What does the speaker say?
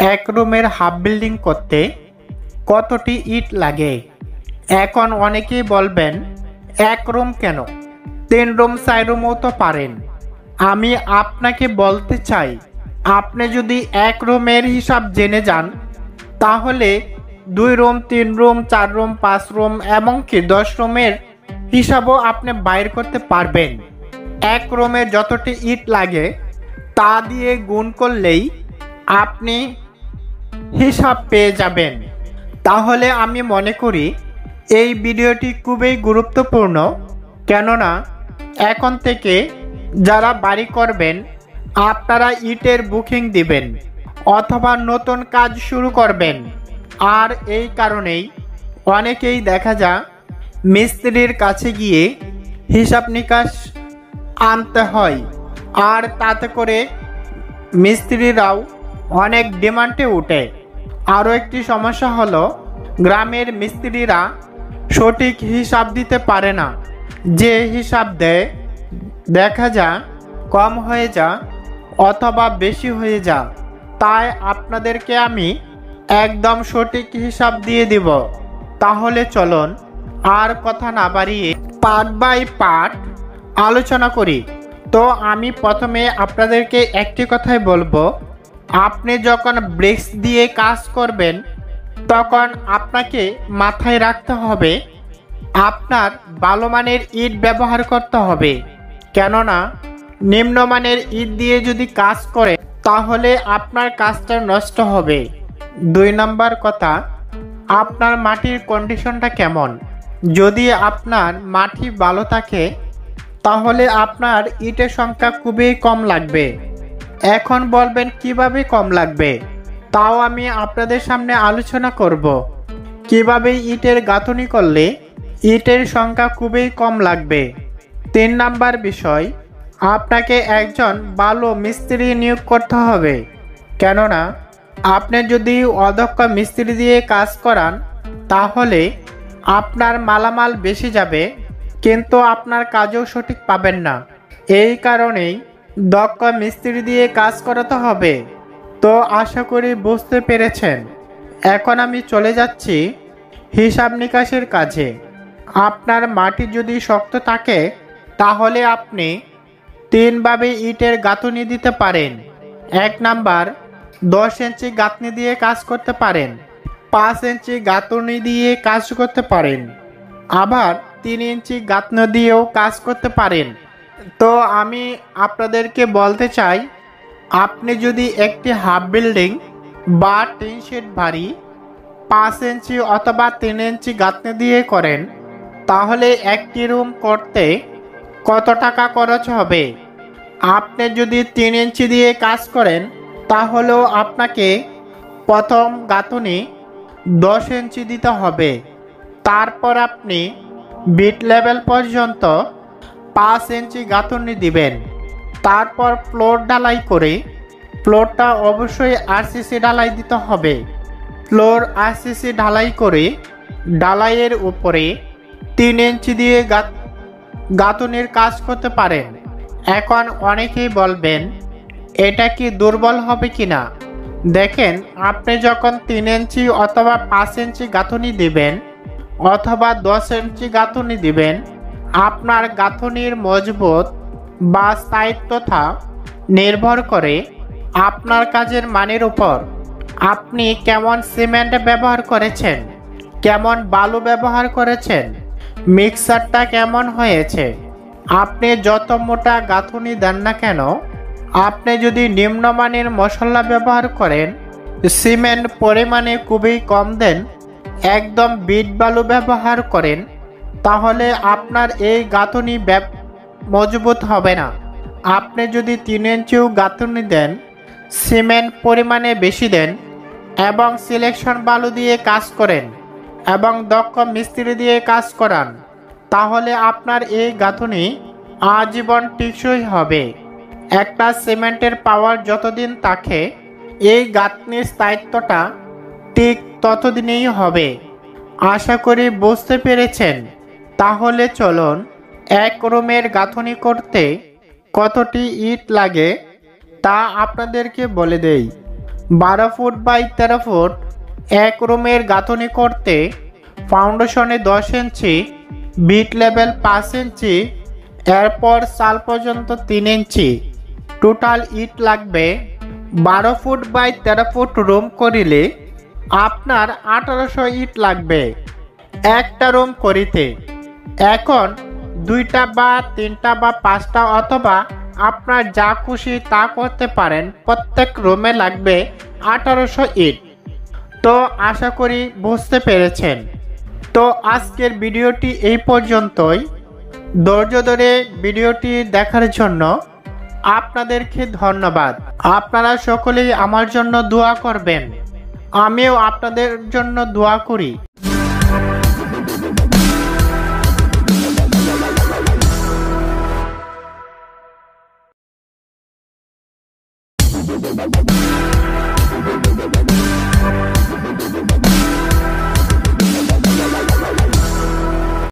এক রুমের half building করতে কতটি ইট লাগে? এখন অনেকেই বলবেন, এক রুম কেন, 3 রুম 4 রুমও তো পারেন। আমি আপনাকে বলতে চাই, আপনি যদি এক রুমের হিসাব জেনে যান তাহলে 2 রুম 3 রুম 4 রুম 5 রুম এমনকি 10 রুমের হিসাবও আপনি বাইর করতে পারবেন। এক রুমে যতটি ইট লাগে তা দিয়ে গুণ করলেই আপনি হিসাব পেয়ে যাবেন। তাহলে আমি মনে করি এই ভিডিওটি খুবই গুরুত্বপূর্ণ, কেননা এখন থেকে যারা বাড়ি করবেন আপনারা ইটের বুকিং দিবেন অথবা নতুন কাজ শুরু করবেন। আর এই কারণেই অনেকেই দেখা যায় মিস্ত্রির কাছে গিয়ে হিসাব নিকাশ আনতে হয়, আর তাতে করে মিস্ত্রিরাও অনেক ডিমান্ডে ওঠে। আরও একটি সমস্যা হলো, গ্রামের মিস্ত্রিরা সঠিক হিসাব দিতে পারে না। যে হিসাব দেয় দেখা যায় কম হয়ে যায় অথবা বেশি হয়ে যায়। তাই আপনাদেরকে আমি একদম সঠিক হিসাব দিয়ে দিব। তাহলে চলুন আর কথা না বাড়িয়ে পার্ট বাই পার্ট আলোচনা করি। তো আমি প্রথমে আপনাদেরকে একটি কথাই বলবো, আপনি যখন ব্রিক্স দিয়ে কাজ করবেন তখন আপনাকে মাথায় রাখতে হবে আপনার ভালো মানের ইট ব্যবহার করতে হবে, কেননা নিম্নমানের ইট দিয়ে যদি কাজ করে তাহলে আপনার কাজটা নষ্ট হবে। 2 নম্বর কথা, আপনার মাটির কন্ডিশনটা কেমন। যদি আপনার মাটি ভালো থাকে তাহলে আপনার ইটের সংখ্যা খুবই কম লাগবে। এখন বলবেন কিভাবে কম লাগবে, তাও আমি আপনাদের সামনে আলোচনা করব। কিভাবে ইটের গাঁথনি করলে ইটের সংখ্যা খুবই কম লাগবে। 3 নাম্বার বিষয়, আপনাকে একজন ভালো মিস্ত্রি নিয়োগ করতে হবে, কেননা আপনি যদি অদক্ষ মিস্ত্রি দিয়ে কাজ করান তাহলে আপনার মালামাল বেশি যাবে কিন্তু আপনার কাজও সঠিক পাবেন না। এই কারণেই দক্ষ মিস্ত্রি দিয়ে কাজ করাতে হবে। তো আশা করি বুঝতে পেরেছেন। এখন আমি চলে যাচ্ছি হিসাব নিকাশের কাজে। আপনার মাটি যদি শক্ত থাকে তাহলে আপনি 3 ভাবে ইটের গাঁথনি দিতে পারেন। 1 নাম্বার, 10 ইঞ্চি গাঁথনি দিয়ে কাজ করতে পারেন, 5 ইঞ্চি গাঁথনি দিয়ে কাজ করতে পারেন, আবার 3 ইঞ্চি গাঁথনি দিয়েও কাজ করতে পারেন। তো আমি আপনাদেরকে বলতে চাই, আপনি যদি একটি হাফ বিল্ডিং বা টিন শেড বাড়ি 5 ইঞ্চি অথবা 3 ইঞ্চি গাঁথনি দিয়ে করেন তাহলে একটি রুম করতে কত টাকা খরচ হবে? আপনি যদি 3 ইঞ্চি দিয়ে কাজ করেন তাহলেও আপনাকে প্রথম গাঁথনি 10 ইঞ্চি দিতে হবে। তারপর আপনি বিট লেভেল পর্যন্ত 5 ইঞ্চি গাঁথনি দিবেন। তারপর ফ্লোর ঢালাই করে, ফ্লোরটা অবশ্যই আরসিসি ঢালাই দিতে হবে। ফ্লোর আরসিসি ঢালাই করে ঢালাইয়ের উপরে 3 ইঞ্চি দিয়ে গাঁথনির কাজ করতে পারেন। এখন অনেকেই বলবেন, এটা কি দুর্বল হবে কিনা? দেখেন, আপনি যখন 3 ইঞ্চি অথবা 5 ইঞ্চি গাঁথনি দিবেন অথবা 10 ইঞ্চি গাঁথনি দিবেন, আপনার গাঁথনির মজবুত বা স্থায়িত্বতা নির্ভর করে আপনার কাজের মানের উপর। আপনি কেমন সিমেন্ট ব্যবহার করেছেন, কেমন বালু ব্যবহার করেছেন, মিক্সারটা কেমন হয়েছে। আপনি যত মোটা গাঁথনি দেন না কেন, আপনি যদি নিম্নমানের মশলা ব্যবহার করেন, সিমেন্ট পরিমাণে খুবই কম দেন, একদম বিট বালু ব্যবহার করেন, তাহলে আপনার এই গাঁথনি মজবুত হবে না। আপনি যদি 3 ইঞ্চিও গাঁথনি দেন, সিমেন্ট পরিমাণে বেশি দেন এবং সিলেকশন বালু দিয়ে কাজ করেন এবং দক্ষ মিস্ত্রি দিয়ে কাজ করান, তাহলে আপনার এই গাঁথনি আজীবন টেকসই হবে। একটা সিমেন্টের পাওয়ার যতদিন থাকে এই গাঁথনির স্থায়িত্বটা ঠিক ততদিনেই হবে। আশা করি বুঝতে পেরেছেন। তাহলে চলুন এক রুমের গাঁথনি করতে কতটি ইট লাগে তা আপনাদেরকে বলে দেই। 12 ফুট বাই 13 ফুট এক রুমের গাঁথনি করতে ফাউন্ডেশনে 10 ইঞ্চি, বিট লেভেল 5 ইঞ্চি, এরপর চাল পর্যন্ত 3 ইঞ্চি। টোটাল ইট লাগবে 12 ফুট বাই 13 ফুট রুম করিলে আপনার 1800 ইট লাগবে একটা রুম করিতে। এখন 2টা বা 3টা বা 5টা অথবা আপনার যা খুশি তা করতে পারেন। প্রত্যেক রুমে লাগবে 1800 ইট। তো আশা করি বুঝতে পেরেছেন। তো আজকের ভিডিওটি এই পর্যন্তই। ধৈর্য ধরে ভিডিওটি দেখার জন্য আপনাদেরকে ধন্যবাদ। আপনারা সকলেই আমার জন্য দোয়া করবেন, আমিও আপনাদের জন্য দোয়া করি।